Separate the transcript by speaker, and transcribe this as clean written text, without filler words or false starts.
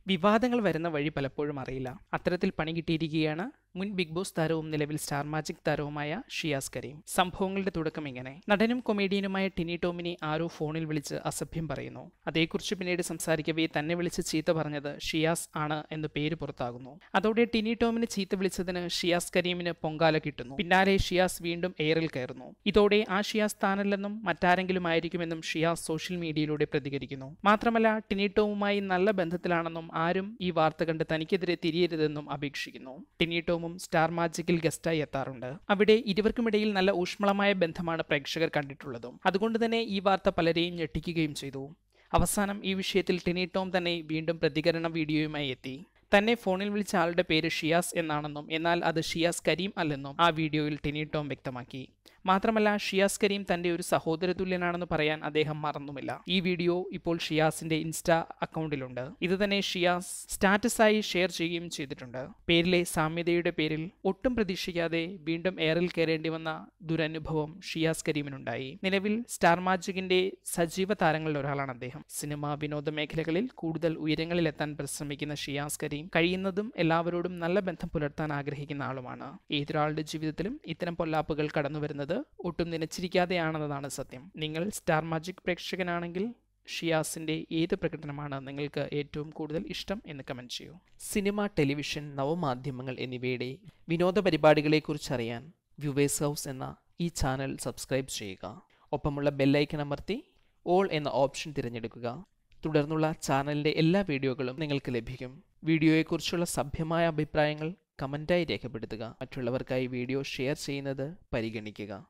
Speaker 1: വിവാദങ്ങൾ വരുന്ന വഴി പലപ്പോഴും അറിയില്ല. അത്തരത്തിൽ പണി കിട്ടിയിരിക്കുകയാണ് മുൻ ബിഗ് ബോസ് താരവും നിലവിൽ സ്റ്റാർ മാജിക് താരവുമായ ഷിയാസ് കരീം. സംഭവങ്ങളുടെ തുടക്കം ഇങ്ങനെ. നടനും കൊമേഡിയനുമായ ടിനി ടോമിനെ ആരോ ഫോണിൽ വിളിച്ച് അസഭ്യം പറയുന്നു. അതേക്കുറിച്ച് പിന്നീട് സംസാരിക്കവേ തന്നെ വിളിച്ച് ചീത്ത പറഞ്ഞത് ഷിയാസ് ആണ് എന്ന് പേര് പുറത്താകുന്നു. അതോടെ ടിനി ടോമിന് ചീത്ത വിളിച്ചതിന് ഷിയാസ് കരീമിന് പൊങ്കാല കിട്ടുന്നു. പിന്നാലെ ഷിയാസ് വീണ്ടും എയറിൽ കയറുന്നു. ഇതോടെ ആ ഷിയാസ് താനല്ലെന്നും മറ്റാരെങ്കിലും ആയിരിക്കുമെന്നും ഷിയാസ് സോഷ്യൽ മീഡിയയിലൂടെ പ്രതികരിക്കുന്നു. മാത്രമല്ല ടിനി ടോമുമായി നല്ല ബന്ധത്തിലാണെന്നും ആരും ഈ വാർത്ത കണ്ട് തനിക്കെതിരെ തിരിയരുതെന്നും അപേക്ഷിക്കുന്നു. ടിനി ടോമും സ്റ്റാർ മാജിക്കിൽ ഗസ്റ്റായി എത്താറുണ്ട്. അവിടെ ഇരുവർക്കുമിടയിൽ നല്ല ഊഷ്മളമായ ബന്ധമാണ് പ്രേക്ഷകർ കണ്ടിട്ടുള്ളതും. അതുകൊണ്ട് തന്നെ ഈ വാർത്ത പലരെയും ഞെട്ടിക്കുകയും ചെയ്തു. അവസാനം ഈ വിഷയത്തിൽ ടിനി ടോം തന്നെ വീണ്ടും പ്രതികരണ വീഡിയോയുമായി എത്തി. തന്നെ ഫോണിൽ വിളിച്ച ആളുടെ പേര് ഷിയാസ് എന്നാണെന്നും എന്നാൽ അത് ഷിയാസ് കരീം അല്ലെന്നും ആ വീഡിയോയിൽ ടിനി ടോം വ്യക്തമാക്കി. മാത്രമല്ല ഷിയാസ് കരീം തന്റെ ഒരു സഹോദര തുല്യനാണെന്ന് പറയാൻ അദ്ദേഹം മറന്നുമില്ല. ഈ വീഡിയോ ഇപ്പോൾ ഷിയാസിന്റെ ഇൻസ്റ്റാ അക്കൗണ്ടിലുണ്ട്. ഇത് തന്നെ ഷിയാസ് സ്റ്റാറ്റസായി ഷെയർ ചെയ്യുകയും ചെയ്തിട്ടുണ്ട്. പേരിലെ സാമ്യതയുടെ പേരിൽ ഒട്ടും പ്രതീക്ഷിക്കാതെ വീണ്ടും എയറിൽ കയറേണ്ടി വന്ന ദുരനുഭവം ഷിയാസ് കരീമിനുണ്ടായി. നിലവിൽ സ്റ്റാർ മാജിക്കിന്റെ സജീവ താരങ്ങളിൽ ഒരാളാണ് അദ്ദേഹം. സിനിമ വിനോദ മേഖലകളിൽ കൂടുതൽ ഉയരങ്ങളിലെത്താൻ പരിശ്രമിക്കുന്ന ഷിയാസ് കരീം കഴിയുന്നതും എല്ലാവരോടും നല്ല ബന്ധം പുലർത്താൻ ആഗ്രഹിക്കുന്ന ആളുമാണ്. ഏതൊരാളുടെ ജീവിതത്തിലും ഇത്തരം പൊല്ലാപ്പുകൾ കടന്നുവരുന്നത് ഒട്ടും നനച്ചിരിക്കാതെയാണെന്നതാണ് സത്യം. നിങ്ങൾ സ്റ്റാർ മാജിക് പ്രേക്ഷകനാണെങ്കിൽ ഷിയാസിന്റെ ഏത് പ്രകടനമാണ് നിങ്ങൾക്ക് ഏറ്റവും കൂടുതൽ ഇഷ്ടം എന്ന് കമന്റ് ചെയ്യൂ. സിനിമ, ടെലിവിഷൻ, നവമാധ്യമങ്ങൾ എന്നിവയുടെ വിനോദ പരിപാടികളെക്കുറിച്ച് അറിയാൻ വ്യൂവേഴ്സ് ഹൗസ് എന്ന ഈ ചാനൽ സബ്സ്ക്രൈബ് ചെയ്യുക. ഒപ്പമുള്ള ബെല്ലൈക്കൺ അമർത്തി ഓൾ എന്ന ഓപ്ഷൻ തിരഞ്ഞെടുക്കുക. തുടർന്നുള്ള ചാനലിന്റെ എല്ലാ വീഡിയോകളും നിങ്ങൾക്ക് ലഭിക്കും. വീഡിയോയെക്കുറിച്ചുള്ള സഭ്യമായ അഭിപ്രായങ്ങൾ കമന്റായി രേഖപ്പെടുത്തുക. മറ്റുള്ളവർക്കായി വീഡിയോ ഷെയർ ചെയ്യുന്നത് പരിഗണിക്കുക.